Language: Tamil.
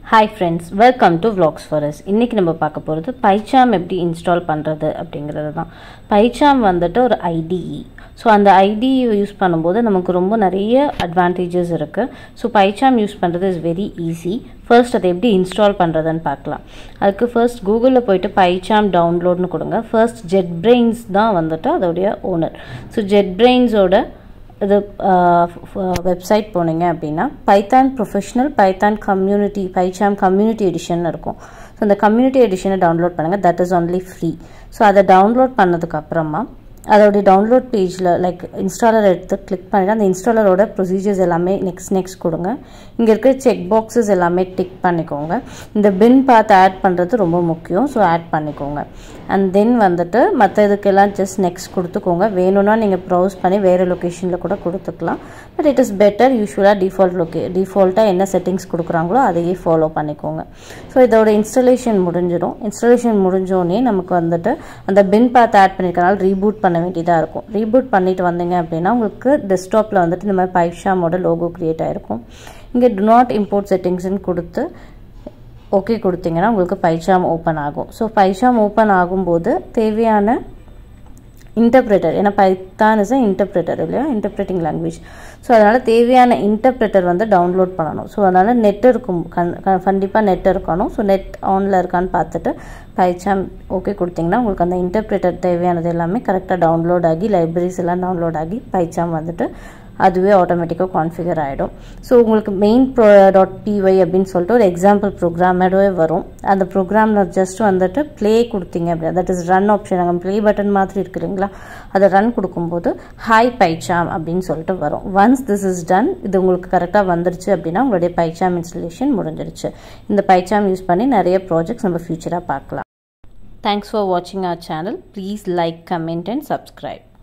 Hi friends, welcome to Vlogs for Us. இன்னைக்கு நம்ம பார்க்க போறது PyCharm எப்படி இன்ஸ்டால் பண்றது அப்படிங்கிறது தான். PyCharm வந்துட்டு ஒரு IDE. So அந்த IDE யூஸ் பண்ணும்போது நமக்கு ரொம்ப நிறைய அட்வான்டேஜஸ் இருக்கு. So PyCharm யூஸ் பண்றது is very easy. First அதை எப்படி இன்ஸ்டால் பண்றதுன்னு பார்க்கலாம். அதுக்கு first Googleல போய்ட்டு PyCharm டவுன்லோட்னு கொடுங்க. First JetBrains தான் வந்துட்டு அதோட ஓனர். So JetBrains ஓட the website போனீங்க அப்படினா Python Professional PyCharm Community Edition இருக்கும். So அந்த Community Edition டவுன்லோட் பண்ணுங்க. That is only free. So அதை டவுன்லோட் பண்ணதுக்கு அப்புறமா அதோட டவுன்லோட் பேஜ்ல லைக் இன்ஸ்டாலர் எடுத்து கிளிக் பண்ணிட்டு அந்த இன்ஸ்டாலரோட ப்ரொசீஜர்ஸ் எல்லாமே நெக்ஸ்ட் கொடுங்க. இங்க இருக்க செக் பாக்ஸஸ் எல்லாமே டிக் பண்ணிக்கோங்க. இந்த பின் பாத் ஆட் பண்றது ரொம்ப முக்கியம். சோ ஆட் பண்ணிக்கோங்க. and then வந்துட்டு மத்த இதுக்கெல்லாம் just next கொடுத்துக்கோங்க. வேணும்னா நீங்க ப்ரௌஸ் பண்ணி வேற லொகேஷன்ல கூட கொடுத்துக்கலாம். but it is better usually default என்ன செட்டிங்ஸ் கொடுக்கறாங்களோ அதையே ஃபாலோ பண்ணிக்கோங்க. சோ இதோட இன்ஸ்டாலேஷன் முடிஞ்சிரும். இன்ஸ்டாலேஷன் முடிஞ்சோனே நமக்கு வந்துட்டு அந்த பின் பாத் ஆட் பண்ணிருக்கனால ரீபூட் பண்ண வேண்டியதா இருக்கும். ரீபூட் பண்ணிட்டு வந்தீங்க அப்படினா உங்களுக்கு டெஸ்க்டாப்ல வந்துட்டு நம்ம PyCharm ஓட லோகோ கிரியேட் ஆயிருக்கும். இங்க do not import settings ன்னு கொடுத்து ஓகே கொடுத்தீங்கன்னா உங்களுக்கு PyCharm ஓபன் ஆகும். சோ PyCharm ஓபன் ஆகும்போது தேவையான இன்டர்பிரட்டர் ஏனா Python is an interpreter இல்லையா interpreting language. சோ அதனால தேவையான இன்டர்பிரட்டர் வந்து டவுன்லோட் பண்ணனும். சோ அதனால நெட் இருக்கும் கண்டிப்பா நெட் இருக்கணும். சோ நெட் ஆன்ல இருக்கான்னு பார்த்துட்டு PyCharm ஓகே கொடுத்தீங்கன்னா உங்களுக்கு அந்த இன்டர்பிரட்டர் தேவையானது எல்லாமே கரெக்ட்டா டவுன்லோட் ஆகி லைப்ரரிஸ் எல்லாம் டவுன்லோட் ஆகி PyCharm வந்துட்டு அதுவே ஆட்டோமேட்டிக்கா கான்ஃபிகர் ஆயிடும். சோ உங்களுக்கு main.py அப்படினு சொல்லிட்டு ஒரு எக்ஸாம்பிள் ப்ரோகிராமோடவே வரும். அந்த ப்ரோகிராம்ல ஜஸ்ட் வந்துட்டு ப்ளே கொடுத்தீங்க அப்படினா that is run ஆப்ஷன் அங்க ப்ளே பட்டன் மாதிரி இருக்குங்களா அத ரன் கொடுக்கும்போது hi PyCharm அப்படினு சொல்லிட்டு வரும். once this is done இது உங்களுக்கு கரெக்ட்டா வந்துருச்சு அப்படினா உங்களுடைய PyCharm இன்ஸ்டாலேஷன் முடிஞ்சிருச்சு. இந்த PyCharm யூஸ் பண்ணி நிறைய ப்ராஜெக்ட்ஸ் நம்ம ஃபியூச்சரா பார்க்கலாம். Thanks for watching our channel. Please like, comment and subscribe.